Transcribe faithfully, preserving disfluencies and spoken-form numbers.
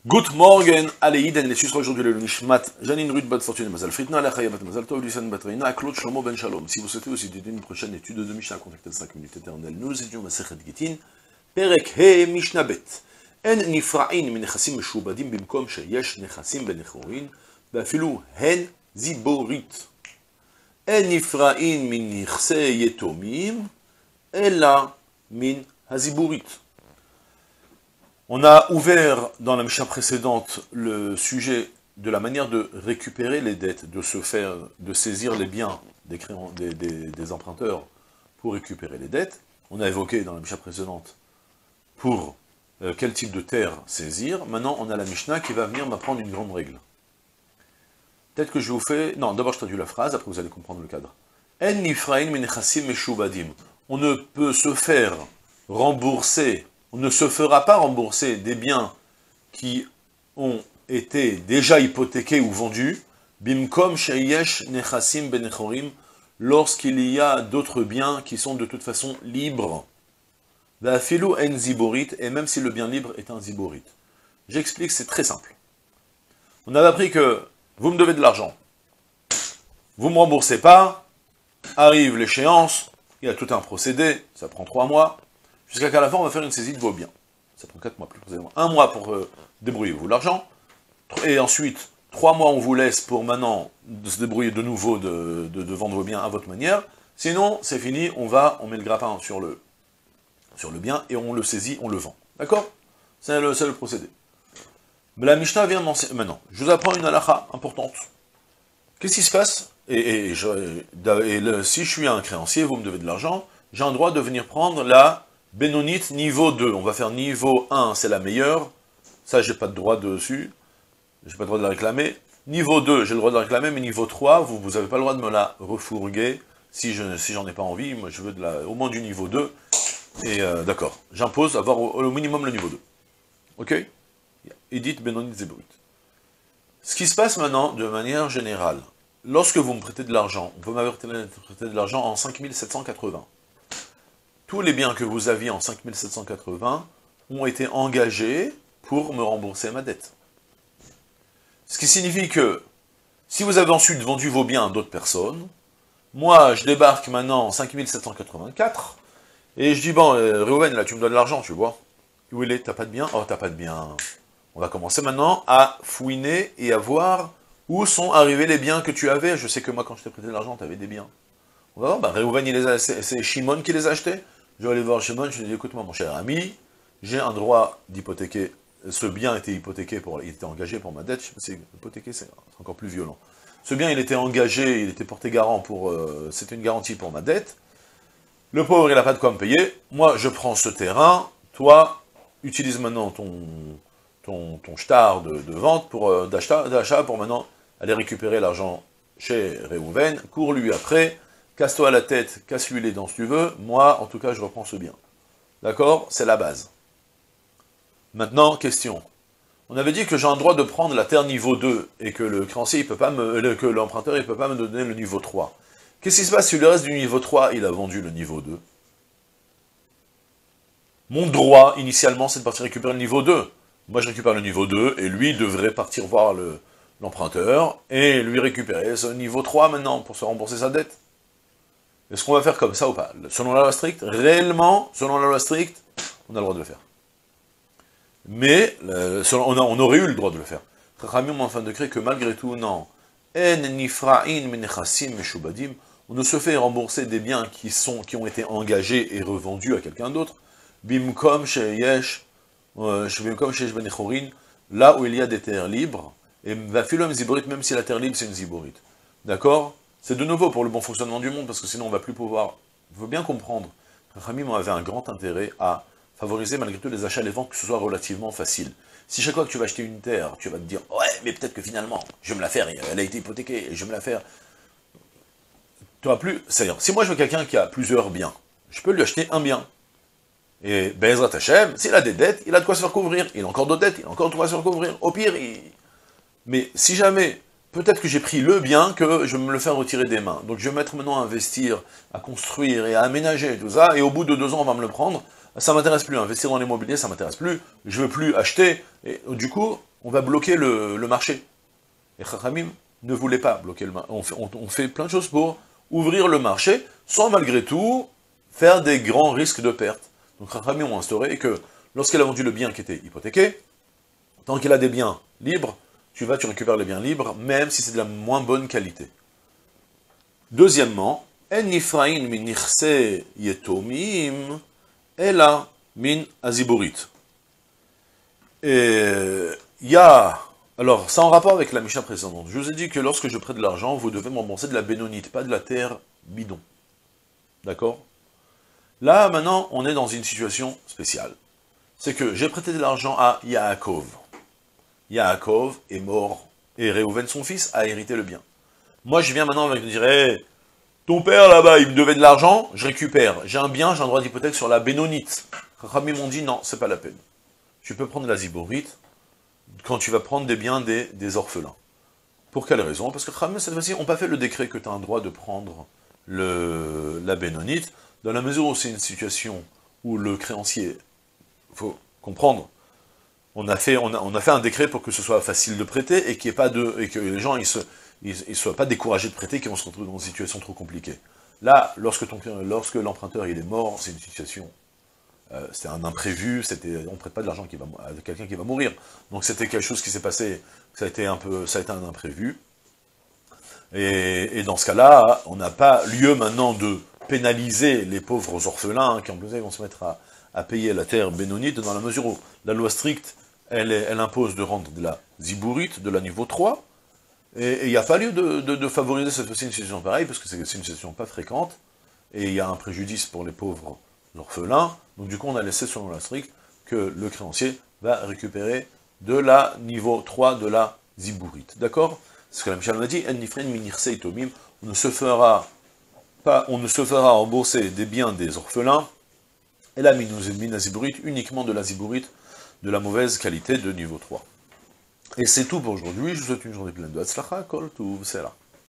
Good morning, allez, les suisses aujourd'hui le Nishmat, Janine Ruth, Bat Fortune, Mazal Fritna, la Chaya Bat Mazal Tov, Lucian Batraina, Claude Shlomo Ben Shalom. Si vous souhaitez aussi étudier une prochaine étude de Mishnah, contactez cinq minutes éternelles. Nous étudions Masechet Gittin, Perek He Mishnah Bet. En nifra'in min nechasim meshubadim bimkom sheyesh nechasim benechorin, ואפילו הן זיבורית. אין נפרעין מן נכסי יתומים, אלא מן הזיבורית. On a ouvert dans la Mishnah précédente le sujet de la manière de récupérer les dettes, de se faire, de saisir les biens des, créants, des, des, des emprunteurs pour récupérer les dettes. On a évoqué dans la Mishnah précédente pour euh, quel type de terre saisir. Maintenant, on a la Mishnah qui va venir m'apprendre une grande règle. Peut-être que je vous fais... Non, d'abord je traduis la phrase, après vous allez comprendre le cadre. En nifrain min nechasim meshubadim. On ne peut se faire rembourser, on ne se fera pas rembourser des biens qui ont été déjà hypothéqués ou vendus, bimkom sheyesh nechasim benechorim, lorsqu'il y a d'autres biens qui sont de toute façon libres. Va'afilu en ziborit, et même si le bien libre est un ziborit. J'explique, c'est très simple. On avait appris que vous me devez de l'argent, vous ne me remboursez pas, arrive l'échéance, il y a tout un procédé, ça prend trois mois, jusqu'à qu'à la fin on va faire une saisie de vos biens. Ça prend quatre mois plus précisément. Un mois pour euh, débrouiller-vous l'argent, et ensuite, trois mois on vous laisse pour maintenant de se débrouiller de nouveau de, de, de vendre vos biens à votre manière, sinon c'est fini, on va, on met le grappin sur le, sur le bien, et on le saisit, on le vend. D'accord? C'est le, le procédé. Mais la Mishnah vient m'enseigner. Maintenant, je vous apprends une halakha importante. Qu'est-ce qui se passe? Et, et, je, et le, si je suis un créancier, vous me devez de l'argent, j'ai un droit de venir prendre la Bénonite niveau deux. On va faire niveau un, c'est la meilleure. Ça, j'ai pas de droit dessus. J'ai pas le droit de la réclamer. Niveau deux, j'ai le droit de la réclamer, mais niveau trois, vous vous avez pas le droit de me la refourguer si je si j'en ai pas envie. Moi, je veux de la, au moins du niveau deux. Et euh, d'accord, j'impose avoir au, au minimum le niveau deux. Ok? Edith Benonit Zebrit. Ce qui se passe maintenant, de manière générale, lorsque vous me prêtez de l'argent, vous m'avez prêté de l'argent en cinq mille sept cent quatre-vingts. Tous les biens que vous aviez en cinq mille sept cent quatre-vingts ont été engagés pour me rembourser ma dette. Ce qui signifie que, si vous avez ensuite vendu vos biens à d'autres personnes, moi, je débarque maintenant en cinq mille sept cent quatre-vingt-quatre, et je dis, bon, euh, Réhouven, là, tu me donnes de l'argent, tu vois. Où il est? T'as pas de bien? Oh, t'as pas de bien. On va commencer maintenant à fouiner et à voir où sont arrivés les biens que tu avais. Je sais que moi, quand je t'ai prêté de l'argent, tu avais des biens. On va voir, bah, Réhouven, c'est Shimon qui les a achetés. Je vais aller voir Shimon, je lui dis, écoute-moi, mon cher ami, j'ai un droit d'hypothéquer. Ce bien était hypothéqué, pour, il était engagé pour ma dette. C'est hypothéqué, c'est encore plus violent. Ce bien, il était engagé, il était porté garant pour... Euh, c'était une garantie pour ma dette. Le pauvre, il n'a pas de quoi me payer. Moi, je prends ce terrain. Toi, utilise maintenant ton... ton, ton shtar de, de vente, pour euh, d'achat, pour maintenant aller récupérer l'argent chez Réhouven, cours-lui après, casse-toi la tête, casse-lui les dents si tu veux, moi, en tout cas, je reprends ce bien. D'accord? C'est la base. Maintenant, question. On avait dit que j'ai un droit de prendre la terre niveau deux, et que le créancier, il peut pas me, le, que l'emprunteur, il peut pas me donner le niveau trois. Qu'est-ce qui se passe si le reste du niveau trois, il a vendu le niveau deux? Mon droit, initialement, c'est de partir récupérer le niveau deux. Moi, je récupère le niveau deux, et lui devrait partir voir l'emprunteur, le, et lui récupérer ce niveau trois maintenant, pour se rembourser sa dette. Est-ce qu'on va faire comme ça ou pas? Selon la loi stricte, réellement, selon la loi stricte, on a le droit de le faire. Mais, euh, selon, on, a, on aurait eu le droit de le faire. Chachamim ont enfin décret que malgré tout, non. En nifra'in min nechasim meshubadim, on ne se fait rembourser des biens qui, sont, qui ont été engagés et revendus à quelqu'un d'autre. Bimkom sheyesh, bimkom sheyesh benechorin, là où il y a des terres libres, et vafilom ziborit, même si la terre libre c'est une ziborit. D'accord? C'est de nouveau pour le bon fonctionnement du monde, parce que sinon on va plus pouvoir... Il faut bien comprendre, Chachamim avait un grand intérêt à favoriser malgré tout les achats et les ventes, que ce soit relativement facile. Si chaque fois que tu vas acheter une terre, tu vas te dire, ouais, mais peut-être que finalement, je vais me la faire, elle a été hypothéquée, et je vais me la faire. Tu vas plus... C'est-à-dire, si moi je veux quelqu'un qui a plusieurs biens, je peux lui acheter un bien. Et Bezrat Hashem, s'il a des dettes, il a de quoi se faire couvrir. Il a encore d'autres dettes, il a encore de quoi se faire couvrir. Au pire, il... Mais si jamais, peut-être que j'ai pris le bien, que je vais me le faire retirer des mains. Donc je vais mettre maintenant à investir, à construire et à aménager tout ça, et au bout de deux ans, on va me le prendre. Ça m'intéresse plus. Investir dans l'immobilier, ça m'intéresse plus. Je veux plus acheter. Et du coup, on va bloquer le, le marché. Et Chachamim ne voulait pas bloquer le marché. On fait, on, on fait plein de choses pour ouvrir le marché, sans malgré tout faire des grands risques de perte. Donc Chachamim ont instauré que lorsqu'elle a vendu le bien qui était hypothéqué, tant qu'elle a des biens libres, tu vas, tu récupères les biens libres, même si c'est de la moins bonne qualité. Deuxièmement, En nifrain min nichse yetomim, ela min aziborit. Et il y a... Alors, c'est en rapport avec la Mishnah précédente. Je vous ai dit que lorsque je prête de l'argent, vous devez m'embourser de la bénonite, pas de la terre bidon. D'accord? Là, maintenant, on est dans une situation spéciale. C'est que j'ai prêté de l'argent à Yaakov. Yaakov est mort, et Réhouven, son fils, a hérité le bien. Moi, je viens maintenant avec me dire, hey, ton père, là-bas, il me devait de l'argent, je récupère. J'ai un bien, j'ai un droit d'hypothèque sur la bénonite. Chachamim m'ont dit, non, c'est pas la peine. Tu peux prendre la ziborite quand tu vas prendre des biens des, des orphelins. Pour quelle raison? Parce que Chachamim, cette fois-ci, n'ont pas fait le décret que tu as un droit de prendre le, la bénonite, dans la mesure où c'est une situation où le créancier, il faut comprendre, on a, fait, on, a, on a fait un décret pour que ce soit facile de prêter et, qu'il y ait pas de, et que les gens ne ils, ils soient pas découragés de prêter, qu'ils vont se retrouver dans une situation trop compliquée. Là, lorsque, ton, lorsque l'emprunteur il est mort, c'est une situation, euh, c'était un imprévu, on ne prête pas de l'argent à quelqu'un qui va mourir. Donc c'était quelque chose qui s'est passé, ça a été un peu, ça a été un imprévu. Et, et dans ce cas-là, on n'a pas lieu maintenant de pénaliser les pauvres orphelins hein, qui en plus vont se mettre à, à payer la terre bénonite, dans la mesure où la loi stricte, elle, elle impose de rendre de la zibourite, de la niveau trois, et il n'y a pas lieu de, de, de favoriser cette fois-ci une situation pareille, parce que c'est une situation pas fréquente, et il y a un préjudice pour les pauvres orphelins, donc du coup on a laissé selon la loi stricte que le créancier va récupérer de la niveau trois de la zibourite, d'accord? C'est ce que la Mishnah m'a dit, on ne se fera pas, on ne se fera rembourser des biens des orphelins, et la minazibourite, uniquement de la zibourite, de la mauvaise qualité de niveau trois. Et c'est tout pour aujourd'hui, je vous souhaite une journée pleine de Hatzlacha, Kol Tuv, Sela.